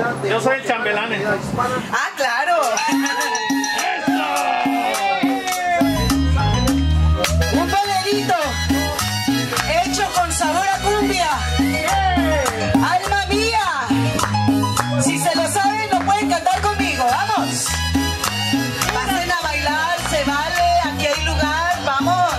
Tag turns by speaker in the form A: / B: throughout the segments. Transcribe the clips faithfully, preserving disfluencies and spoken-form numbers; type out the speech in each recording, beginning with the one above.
A: Yo soy el chambelán.
B: Ah, claro. Un bolerito hecho con sabor a cumbia. Alma mía. Si se lo saben, lo pueden cantar conmigo. Vamos. Pasen a bailar, se vale. Aquí hay lugar. Vamos.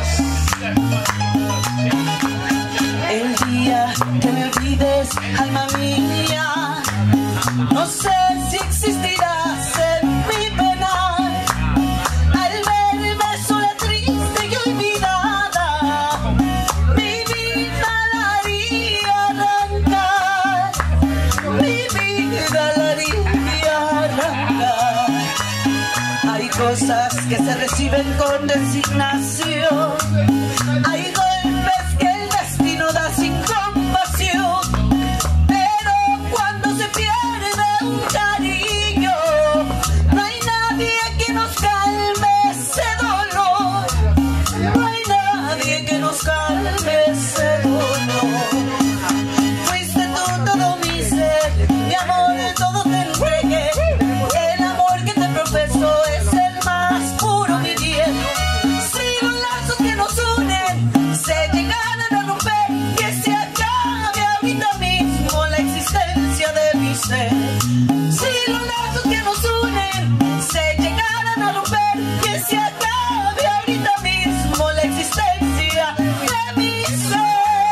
B: El día que me olvides, alma mía, no sé si existirás en mi pena. Al verme sola, triste y olvidada, mi vida la haría arrancar. Mi vida la haría arrancar. Hay cosas que se reciben con resignación. Hay golpes que el destino da sin compasión. Pero cuando se pierde un cariño, no hay nadie que nos calme ese dolor. No hay nadie que nos calme ese dolor. Fuiste tú todo mi ser, mi amor, todo te entregué. El amor que te profeso es el más puro, mi bien. Si los lazos que nos unen se llegaran a romper, que se acabe ahorita mismo la existencia de mi ser. Si los lazos que nos unen se llegaran a romper, que se acabe ahorita mismo la existencia de mi ser.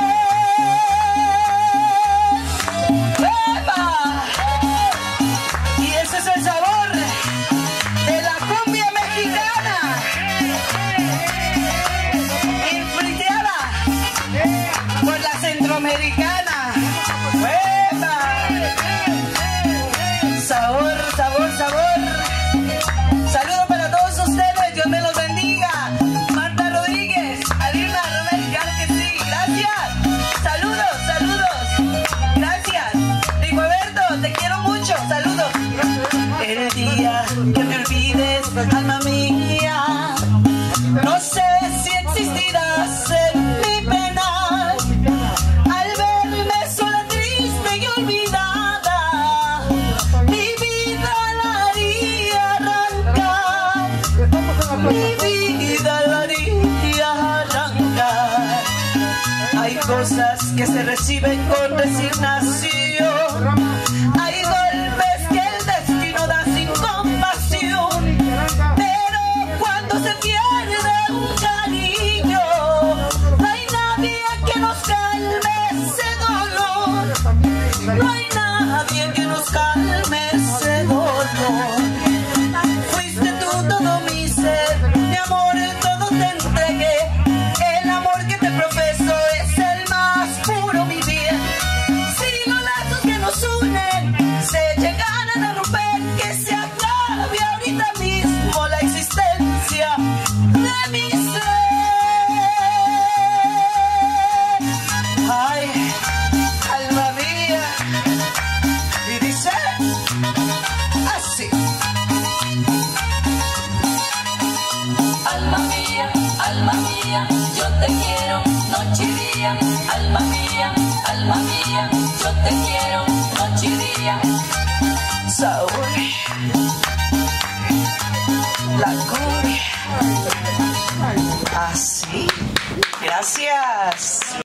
B: ¡Epa! Y ese es el sabor de la cumbia mexicana, influenciada por la centroamericana. ¡Epa! Sabor, sabor, sabor. Saludos para todos ustedes, Dios me los bendiga. Marta Rodríguez, Alina Romero, claro que sí, gracias. Saludos, saludos, gracias. Rigoberto, te quiero mucho, saludos. El día que me olvides, alma mía, no sé si existirás en mi pena. Al verme sola, triste y olvidada, mi vida la haría arrancar. Mi vida la haría arrancar. Hay cosas que se reciben con resignación. Hay golpes que el destino da sin compasión. Pero cuando se pierde un cariño, no hay nadie que nos calme ese dolor. No hay nadie que nos calme ese dolor. Fuiste tú todo mi ser, mi amor, todo te entregué. El amor que te profeso es el más puro, mi bien. Si los lazos que nos unen se llegaran a romper, que se acabe ahorita mismo la existencia de mi ser. Ay, alma mía. Y dice así.
C: Alma mía, alma mía, yo te quiero noche y día. Alma mía, alma mía, yo te quiero noche y día.
B: Sabor, la cumbia. Así. Gracias.